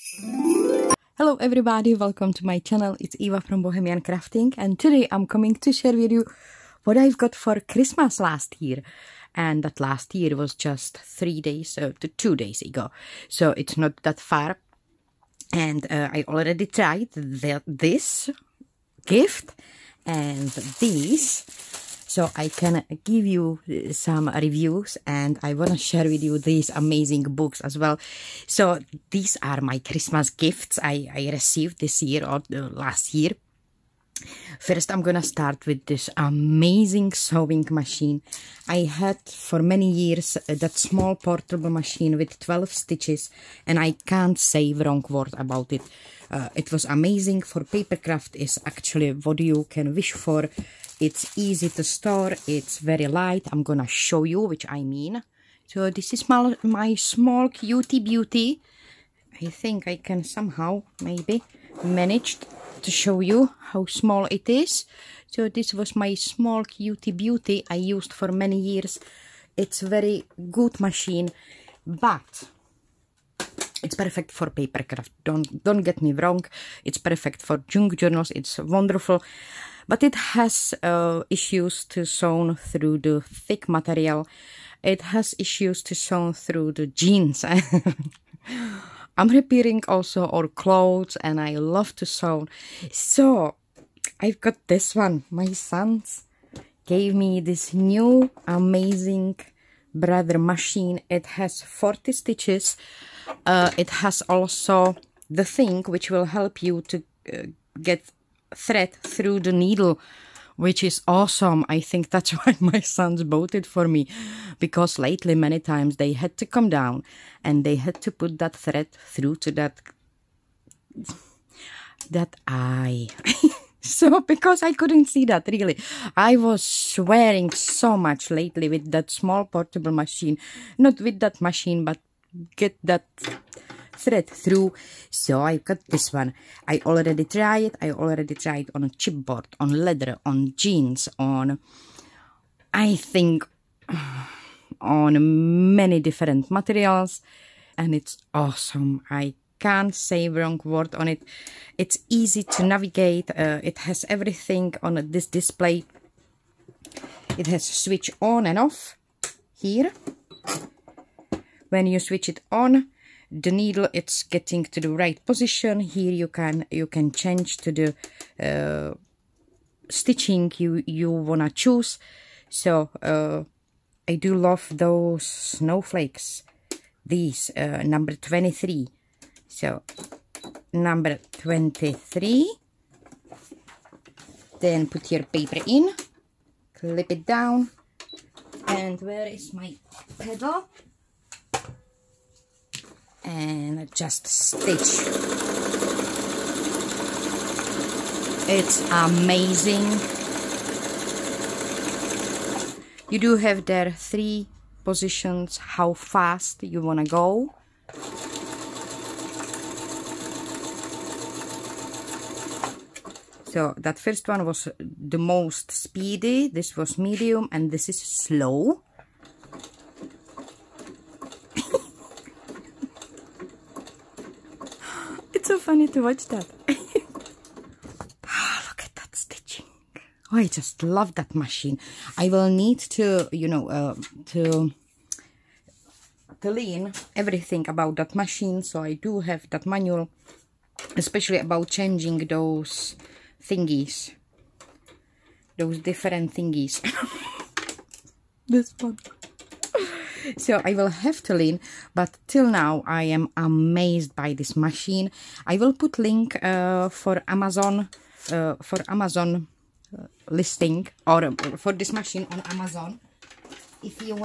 Hello everybody, welcome to my channel. It's Eva from Bohemian Crafting, and today I'm coming to share with you what I've got for Christmas last year. And that last year was just 2 days ago, so it's not that far. And I already tried this gift and these, so I can give you some reviews, and I want to share with you these amazing books as well. So these are my Christmas gifts I received this year or last year. First, I'm gonna start with this amazing sewing machine. I had for many years that small portable machine with 12 stitches, and I can't say wrong word about it. It was amazing for papercraft. Is actually what you can wish for. It's easy to store, it's very light. I'm gonna show you which I mean. So this is my small cutie beauty. I think I can somehow maybe manage to show you how small it is. So this was my small cutie beauty I used for many years. It's very good machine, but it's perfect for papercraft. Don't get me wrong, it's perfect for junk journals. It's wonderful, but it has issues to sew through the thick material. It has issues to sew through the jeans. I'm repairing also all clothes, and I love to sew. So I've got this one. My sons gave me this new amazing brother machine. It has 40 stitches. It has also the thing which will help you to get thread through the needle, which is awesome. I think that's why my sons bought it for me, because lately many times they had to come down and they had to put that thread through to that eye. So because I couldn't see that really, I was swearing so much lately with that small portable machine, not with that machine, but get that thread through. So I got this one. I already tried it. I already tried on a chipboard, on leather, on jeans, on, I think, on many different materials, and it's awesome. I can't say wrong word on it. It's easy to navigate. It has everything on this display. It has switch on and off here. When you switch it on, the needle, it's getting to the right position. Here you can change to the stitching you wanna choose. So I do love those snowflakes. These number 23. So number 23. Then put your paper in, clip it down, and where is my pedal? And just stitch. It's amazing. You do have there 3 positions how fast you wanna go. So that first one was the most speedy, this was medium, and this is slow. It's so funny to watch that. Look at that stitching. Oh, I just love that machine. I will need to, you know, to learn everything about that machine. So I do have that manual, especially about changing those thingies, those different thingies. This one. So I will have to learn, but till now I am amazed by this machine. I will put link for Amazon listing, or for this machine on Amazon, if you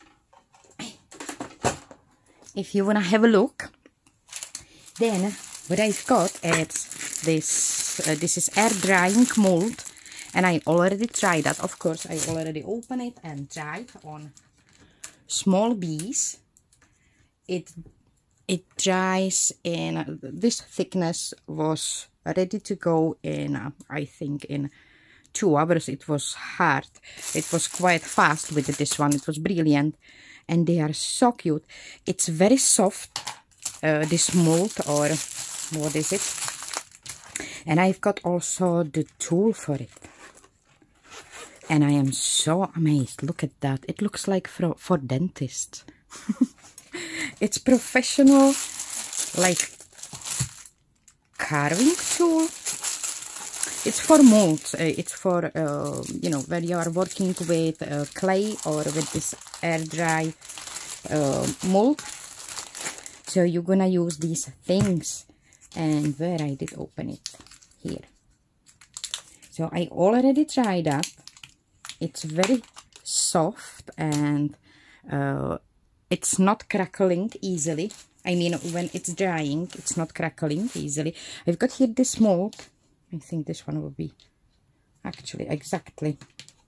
wanna have a look. Then what I've got is this. This is air drying mold, and I already tried that. Of course, I already opened it and tried on small bees. It dries in this thickness. Was ready to go in I think in 2 hours. It was hard. It was quite fast with this one. It was brilliant, and they are so cute. It's very soft. this mold, or what is it? And I've got also the tool for it. And I am so amazed. Look at that. It looks like for dentists. It's professional, like, carving tool. It's for molds. It's for, you know, when you are working with clay or with this air dry mold. So you're gonna use these things. And where I did open it? Here. So I already tried that. It's very soft, and it's not crackling easily. I mean, when it's drying, it's not crackling easily. I've got here this mold. I think this one will be actually exactly.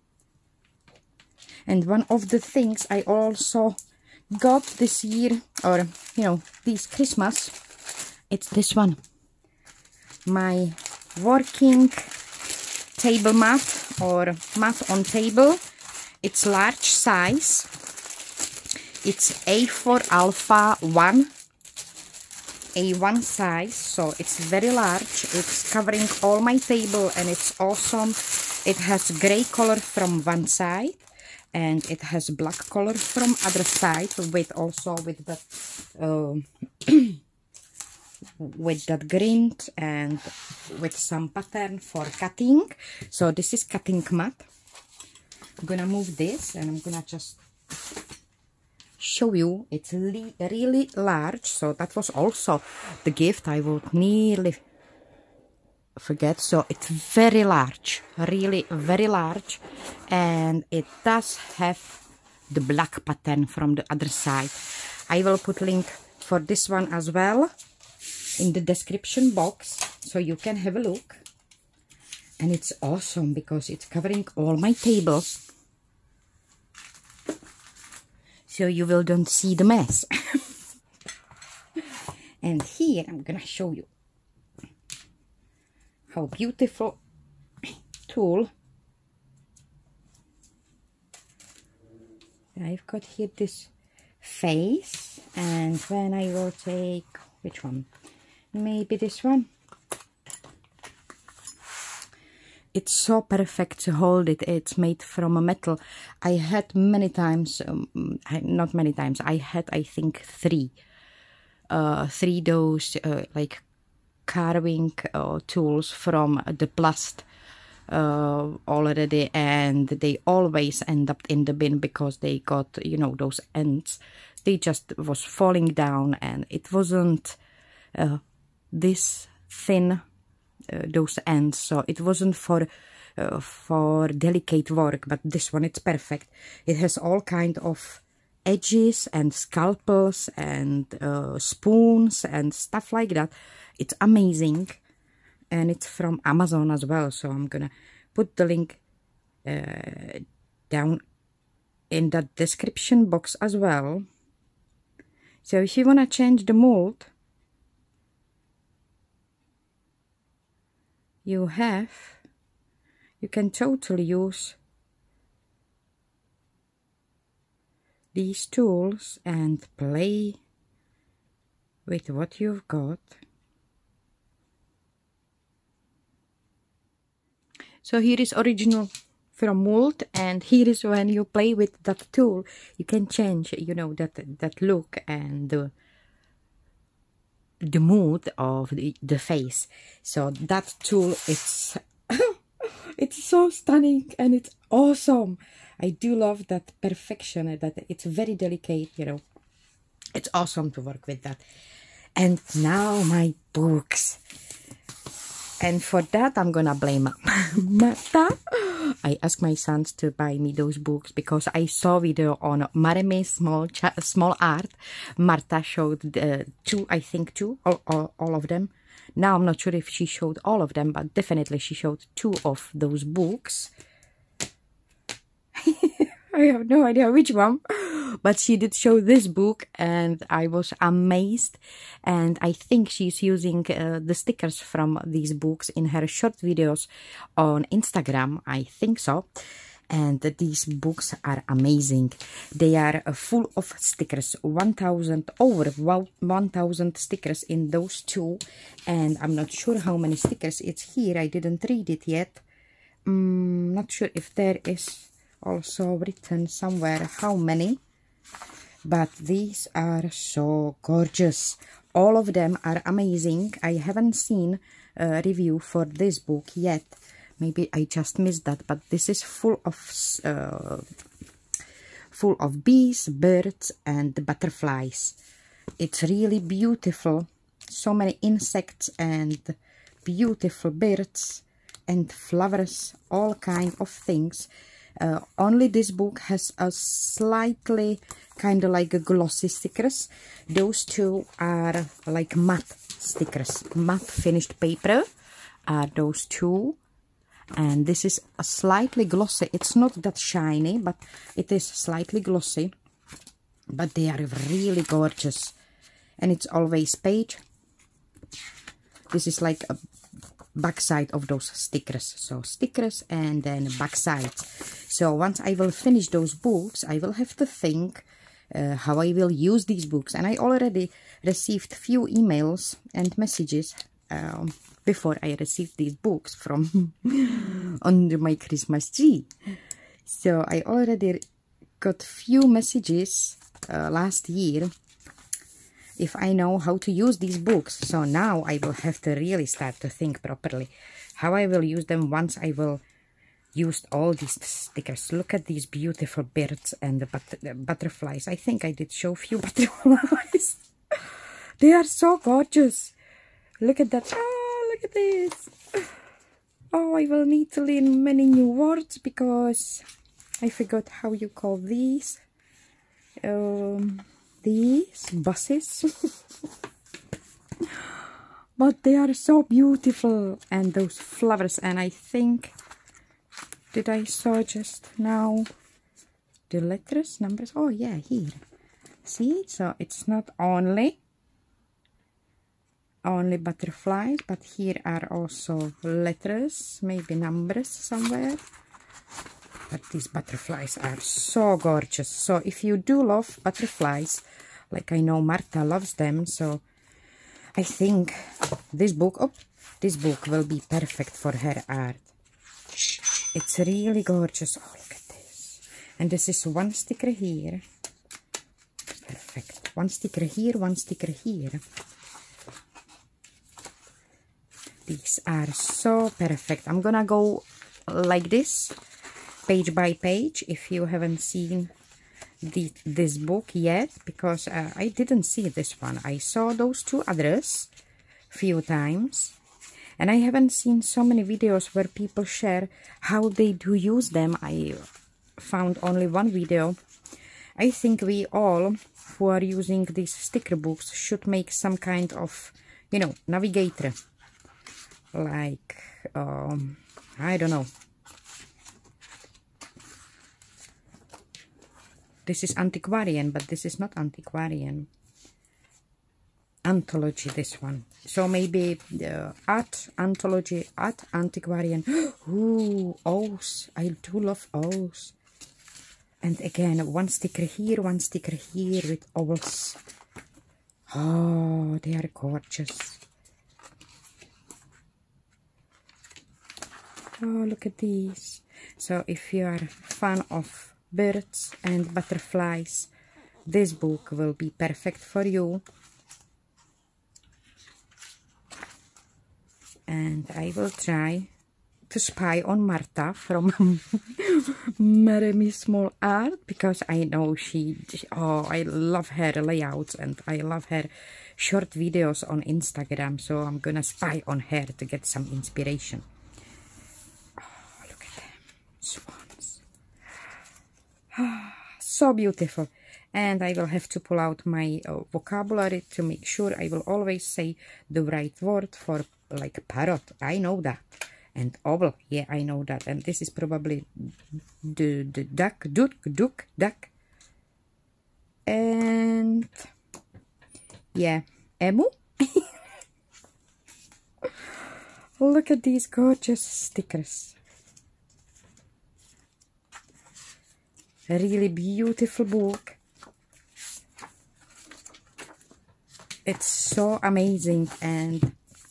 And one of the things I also got this year, or, you know, this Christmas, it's this one. My working table mat, or mat on table. It's large size. It's A4 Alpha 1, A1 size, so it's very large. It's covering all my table, and it's awesome. It has gray color from one side, and it has black color from other side, with also with the with that grind and with some pattern for cutting. So this is cutting mat. I'm gonna move this, and I'm gonna just show you. It's really large. So that was also the gift I would nearly forget. So it's very large, really very large, and it does have the black pattern from the other side. I will put link for this one as well in the description box, so you can have a look. And it's awesome because it's covering all my tables, so you will don't see the mess. And here I'm gonna show you how beautiful tool. I've got here this face, and when I will take, which one? Maybe this one. It's so perfect to hold it. It's made from a metal. I had many times, not many times, I had, I think, three those like carving tools from the plast already, and they always end up in the bin because they got, you know, those ends. They just was falling down, and it wasn't this thin, those ends, so it wasn't for delicate work. But this one, it's perfect. It has all kind of edges and scalpels and spoons and stuff like that. It's amazing, and it's from Amazon as well, so I'm gonna put the link down in the description box as well. So if you want to change the mold, you can totally use these tools and play with what you've got. So here is original from mold, and here is when you play with that tool, you can change, you know, that look and the mood of the face. So that tool, it's it's so stunning, and it's awesome. I do love that perfection, that it's very delicate, you know. It's awesome to work with that. And now my books. And for that, I'm gonna blame Marta. I asked my sons to buy me those books because I saw video on Maremy's small art. Marta showed I think two, all of them. Now I'm not sure if she showed all of them, but definitely she showed 2 of those books. I have no idea which one, but she did show this book, and I was amazed. And I think she's using the stickers from these books in her short videos on Instagram. I think so. And these books are amazing. They are full of stickers, 1000 over 1000 stickers in those two, and I'm not sure how many stickers it's here. I didn't read it yet. Not sure if there is also written somewhere how many, but these are so gorgeous. All of them are amazing. I haven't seen a review for this book yet. Maybe I just missed that, but this is full of bees, birds, and butterflies. It's really beautiful. So many insects and beautiful birds and flowers, all kind of things. Only this book has a slightly kind of like a glossy stickers. Those two are like matte stickers, matte finished paper are those two. And this is a slightly glossy. It's not that shiny, but it is slightly glossy. But they are really gorgeous. And it's always page. This is like a backside of those stickers. So stickers and then backside. So once I will finish those books, I will have to think how I will use these books. And I already received few emails and messages before I received these books from under my Christmas tree. So I already got few messages last year if I know how to use these books. So now I will have to really start to think properly how I will use them once I will use all these stickers. Look at these beautiful birds and the butterflies. I think I did show few butterflies. They are so gorgeous. Look at that. Oh, look at this. Oh, I will need to learn many new words because I forgot how you call these. These buses. But they are so beautiful. And those flowers. And I think, did I saw just now the letters, numbers? Oh, yeah, here. See? So it's not only butterflies, but here are also letters, maybe numbers somewhere. But these butterflies are so gorgeous. So if you do love butterflies, like I know Marta loves them, so I think this book will be perfect for her art. It's really gorgeous. Oh, look at this. And this is one sticker here. Perfect. One sticker here, one sticker here. These are so perfect. I'm gonna go like this, page by page, if you haven't seen this book yet, because I didn't see this one. I saw those two others few times, and I haven't seen so many videos where people share how they do use them. I found only one video. I think we all who are using these sticker books should make some kind of, you know, navigator. Like, I don't know. This is antiquarian, but this is not antiquarian. Anthology, this one. So maybe art, anthology, art, antiquarian. Ooh, O's. I do love O's. And again, one sticker here with owls. Oh, they are gorgeous. Oh, look at these. So if you are a fan of birds and butterflies, this book will be perfect for you. And I will try to spy on Marta from Marry Me Small Art, because I know I love her layouts and I love her short videos on Instagram, so I'm gonna spy on her to get some inspiration. Oh, look at them, swans. So beautiful. And I will have to pull out my vocabulary to make sure I will always say the right word for, like, parrot. I know that. And owl, yeah, I know that. And this is probably the duck, duck. And yeah, emu. Look at these gorgeous stickers. A really beautiful book. It's so amazing, and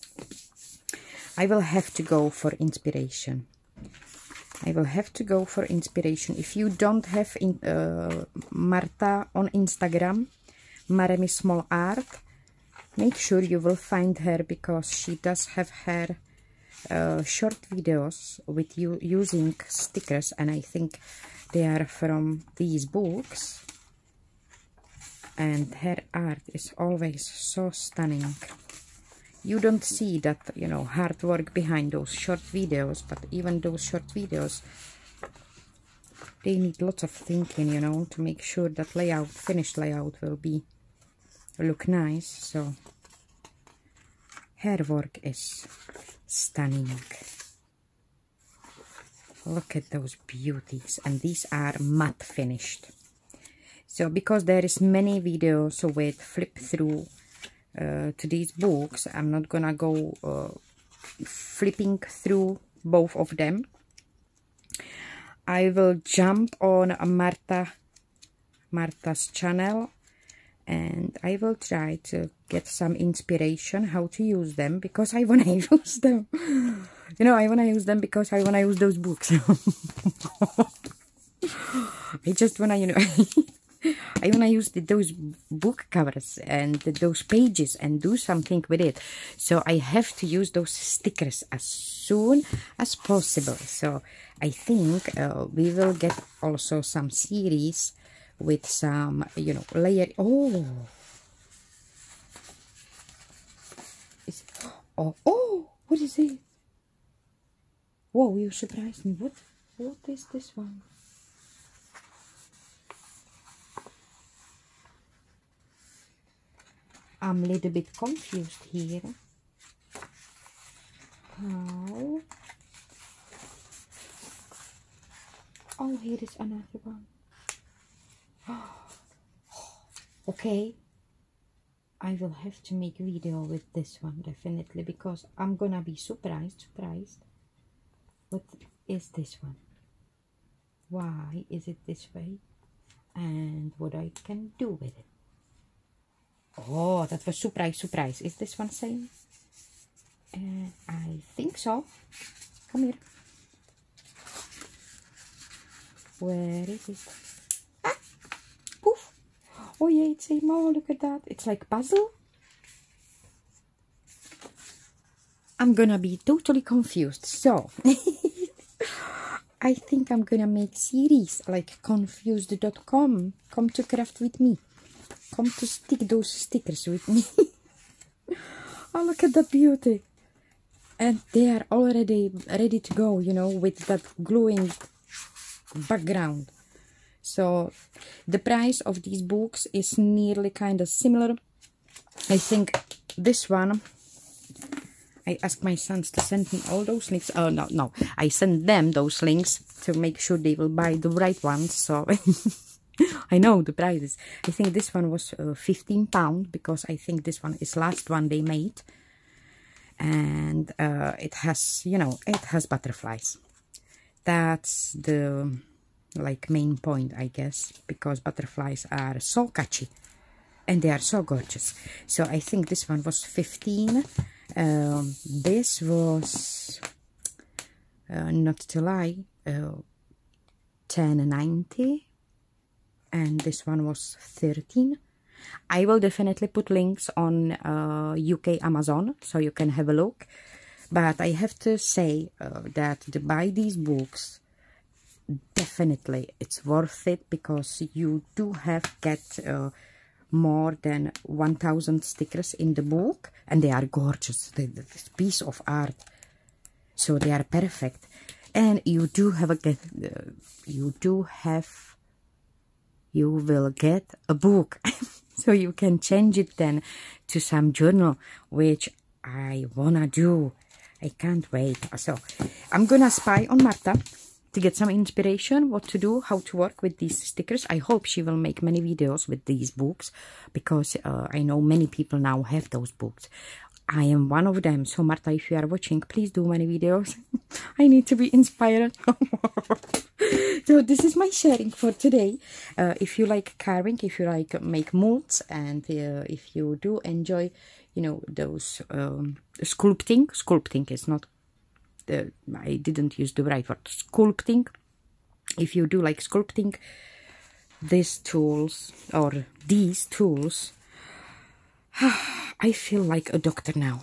I will have to go for inspiration. I will have to go for inspiration. If you don't have Marta on Instagram, Maremi Small Art, make sure you will find her, because she does have her short videos with you using stickers, and I think they are from these books, and her art is always so stunning. You don't see that, you know, hard work behind those short videos, but even those short videos, they need lots of thinking, you know, to make sure that layout, finished layout will look nice. So her work is stunning. Look at those beauties, and these are matte finished. So because there is many videos with flip through to these books, I'm not gonna go flipping through both of them. I will jump on Marta's channel, and I will try to get some inspiration how to use them, because I want to use them. You know, I want to use them because I want to use those books. I just want to, you know, I want to use those book covers and those pages and do something with it. So I have to use those stickers as soon as possible. So I think we will get also some series with some, you know, layer. Oh, oh, what is it? Whoa, you surprised me. What is this one? I'm a little bit confused here. How? Oh, here is another one. Okay, I will have to make a video with this one definitely, because I'm gonna be surprised. What is this one? Why is it this way? And what I can do with it? Oh, that was surprise. Is this one same? I think so. Come here. Where is it? Ah! Poof! Oh yeah, it's same. Oh, look at that. It's like puzzle. I'm gonna be totally confused. So, I think I'm gonna make series like confused.com. Come to craft with me. Come to stick those stickers with me. Oh, look at the beauty. And they are already ready to go, you know, with that gluing background. So the price of these books is nearly kind of similar. I think this one, I asked my sons to send me all those links. Oh, no. I sent them those links to make sure they will buy the right ones. So I know the prices. I think this one was £15, because I think this one is last one they made. And it has, you know, it has butterflies. That's the, like, main point, I guess, because butterflies are so catchy and they are so gorgeous. So I think this one was 15. This was, not to lie, 10.90. And this one was 13. I will definitely put links on UK Amazon, so you can have a look. But I have to say that to buy these books, definitely it's worth it, because you do get more than 1000 stickers in the book, and they are gorgeous. This piece of art, so they are perfect. And you do have you will get a book. So you can change it then to some journal, which I wanna do. I can't wait. So I'm gonna spy on Marta to get some inspiration what to do, how to work with these stickers. I hope she will make many videos with these books, because I know many people now have those books. I am one of them. So Marta, if you are watching, please do many videos. I need to be inspired. So this is my sharing for today. If you like carving, if you like make molds, and if you do enjoy, you know, those sculpting is not, I didn't use the right word, sculpting. If you do like sculpting, these tools, I feel like a doctor now.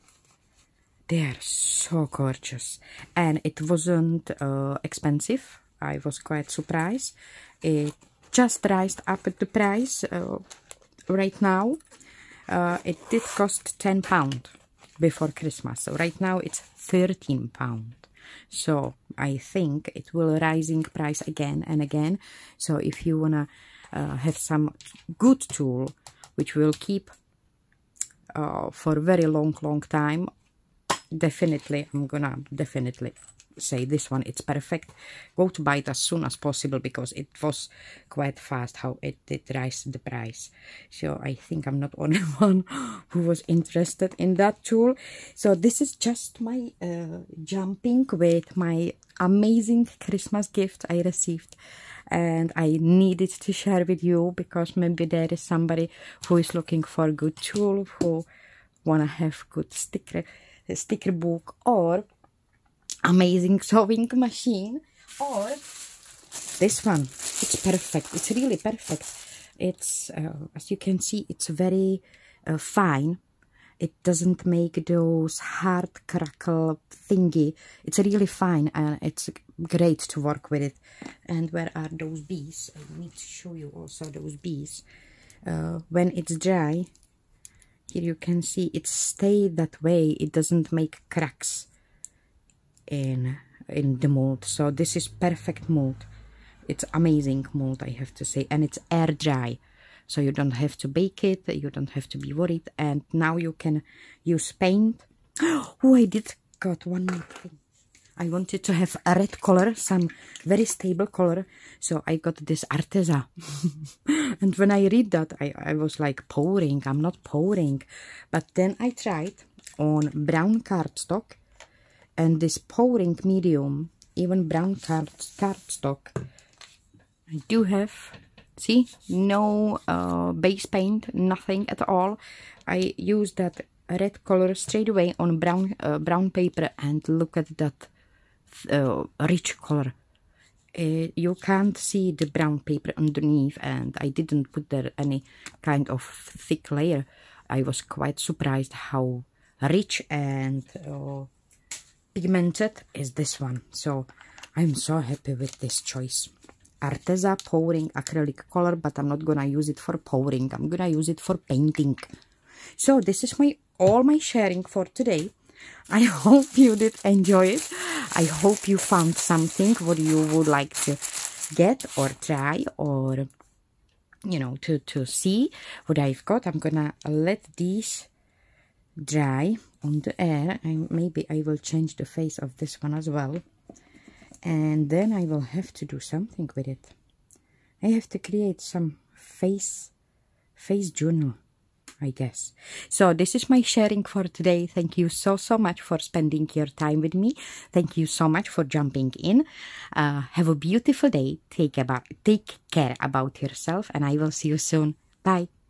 They are so gorgeous, and it wasn't expensive. I was quite surprised. It just raised up the price right now. It did cost £10 before Christmas, so right now it's £13. So I think it will rising price again and again. So if you wanna have some good tool which will keep for a very long time, definitely I'm gonna say this one, it's perfect. Go to buy it as soon as possible, because it was quite fast how it did rise the price. So I think I'm not only one who was interested in that tool. So this is just my jumping with my amazing Christmas gift I received, and I needed to share with you, because maybe there is somebody who is looking for a good tool, who wanna have good sticker book, or amazing sewing machine, or this one. It's perfect. It's really perfect. It's as you can see, it's very fine. It doesn't make those hard crackle thingy. It's really fine, and it's great to work with it. And where are those bees? I need to show you also those bees. When it's dry, here you can see it stayed that way. It doesn't make cracks in the mold. So this is perfect mold. It's amazing mold, I have to say, and it's air dry, so you don't have to bake it, you don't have to be worried. And now you can use paint. Oh, I did got one more thing. I wanted to have a red color, some very stable color, so I got this Arteza. And when I read that, I was like, pouring. I'm not pouring. But then I tried on brown cardstock, and this pouring medium, even brown cardstock, I do have, see, no base paint, nothing at all. I used that red color straight away on brown paper, and look at that rich color. You can't see the brown paper underneath, and I didn't put there any kind of thick layer. I was quite surprised how rich and pigmented is this one. So I'm so happy with this choice. Arteza pouring acrylic color, but I'm not gonna use it for pouring. I'm gonna use it for painting. So this is all my sharing for today. I hope you did enjoy it. I hope you found something what you would like to get or try, or you know, to see what I've got. I'm gonna let these dry on the air, and maybe I will change the face of this one as well, and then I will have to do something with it. I have to create some face journal, I guess. So this is my sharing for today. Thank you so much for spending your time with me. Thank you so much for jumping in. Have a beautiful day. Take care about yourself, and I will see you soon. Bye.